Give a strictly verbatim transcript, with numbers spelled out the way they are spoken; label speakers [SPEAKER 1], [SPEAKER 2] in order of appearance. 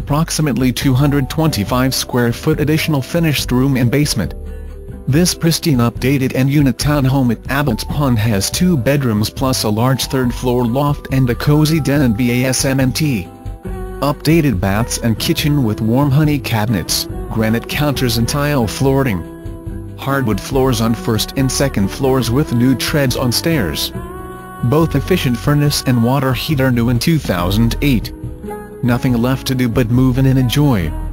[SPEAKER 1] approximately two hundred twenty-five square foot additional finished room and basement. This pristine updated end-unit townhome at Abbot's Pond has two bedrooms plus a large third-floor loft and a cozy den and basement. Updated baths and kitchen with warm honey cabinets, granite counters and tile flooring. Hardwood floors on first and second floors with new treads on stairs. Both efficient furnace and water heater new in two thousand eight. Nothing left to do but move in and enjoy.